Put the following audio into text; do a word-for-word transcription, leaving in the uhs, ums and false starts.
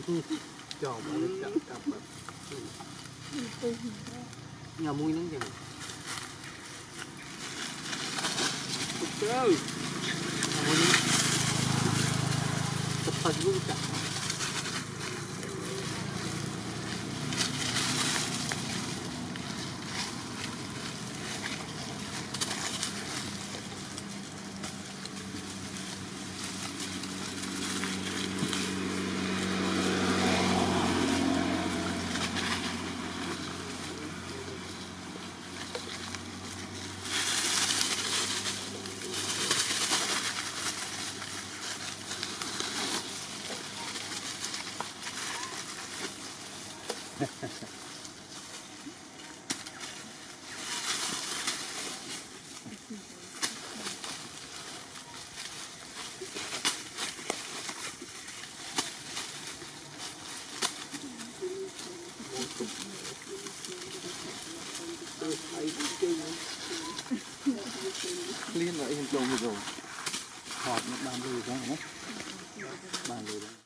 Chọn mà nó chọn cặp mà nhà mui nắng kìa chơi mui nắng tập thật luôn cả liên lại hình trồng rồi họp nó bàn lùi ra nhé bàn lùi